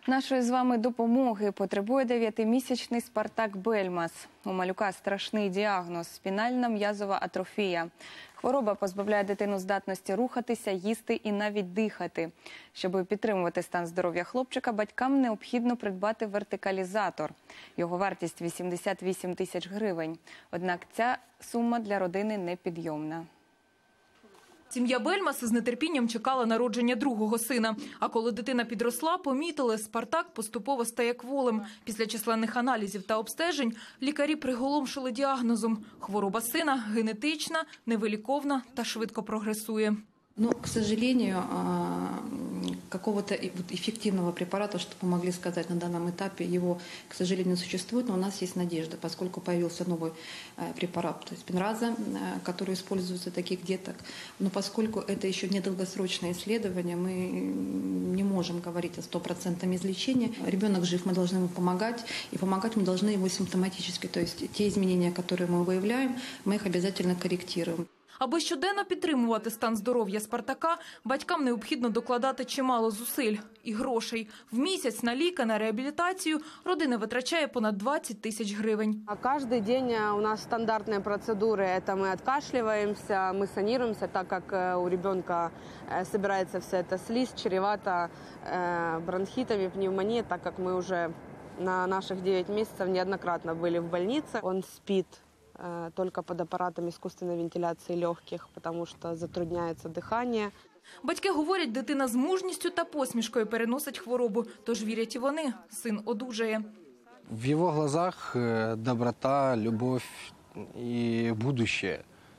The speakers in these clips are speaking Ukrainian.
Нашої з вами допомоги потребує 9-місячний Спартак Бельмас. У малюка страшний діагноз – спінальна м'язова атрофія. Хвороба позбавляє дитину здатності рухатися, їсти і навіть дихати. Щоб підтримувати стан здоров'я хлопчика, батькам необхідно придбати вертикалізатор. Його вартість – 88 тисяч гривень. Однак ця сума для родини непідйомна. Сім'я Бельмас з нетерпінням чекала народження другого сина. А коли дитина підросла, помітили – Спартак поступово стає кволим. Після численних аналізів та обстежень лікарі приголомшили діагнозом. Хвороба сина генетична, невиліковна та швидко прогресує. Но, к сожалению, какого-то эффективного препарата, чтобы мы могли сказать на данном этапе, его, к сожалению, существует, но у нас есть надежда, поскольку появился новый препарат, то есть Спинраза, который используется у таких деток. Но поскольку это еще недолгосрочное исследование, мы не можем говорить о 100% излечении. Ребенок жив, мы должны ему помогать, и помогать мы должны ему симптоматически, то есть те изменения, которые мы выявляем, мы их обязательно корректируем. Аби щоденно підтримувати стан здоров'я Спартака, батькам необхідно докладати чимало зусиль і грошей. В місяць на ліки, на реабілітацію родина витрачає понад 20 тисяч гривень. Каждый день у нас стандартные процедуры. Это мы откашливаемся, мы санируемся, так как у ребенка собирается вся эта слизь, чревата бронхитами, пневмонией, так как мы уже на наших 9 месяцев неоднократно были в больнице. Он спит только под аппаратом искусственной вентиляции легких, потому что затрудняется дыхание. Батьки говорять, дитина з мужністю та посмішкою переносить хворобу, тож вірять і вони – син одужає. В его глазах доброта, любовь и будущее.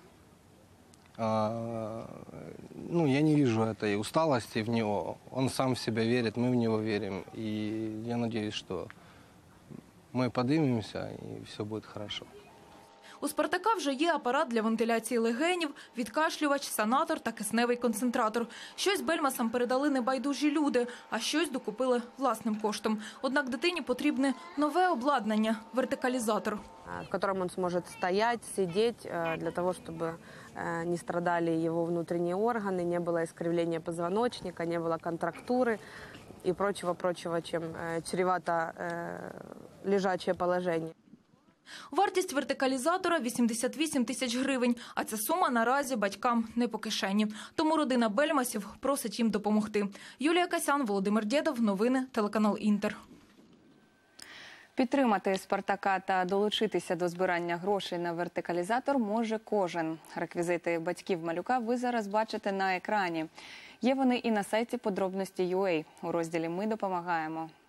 Я не вижу этой усталости в него. Он сам в себя верит, мы в него верим. И я надеюсь, что мы поднимемся и все будет хорошо. У Спартака вже є апарат для вентиляції легенів, відкашлювач, санатор та кисневий концентратор. Щось Бельмасам передали небайдужі люди, а щось докупили власним коштом. Однак дитині потрібне нове обладнання – вертикалізатор. В котором он сможет стоять, сидеть, для того, чтобы не страдали его внутренние органы, не было искривления позвоночника, не было контрактуры и прочего, чем чревато лежачее положение. Вартість вертикалізатора – 88 тисяч гривень, а ця сума наразі батькам не по кишені. Тому родина Бельмасів просить їм допомогти. Юлія Касян, Володимир Дєдов. Новини, телеканал «Інтер». Підтримати Спартака та долучитися до збирання грошей на вертикалізатор може кожен. Реквізити батьків малюка ви зараз бачите на екрані. Є вони і на сайті Подробності.UA у розділі «Ми допомагаємо».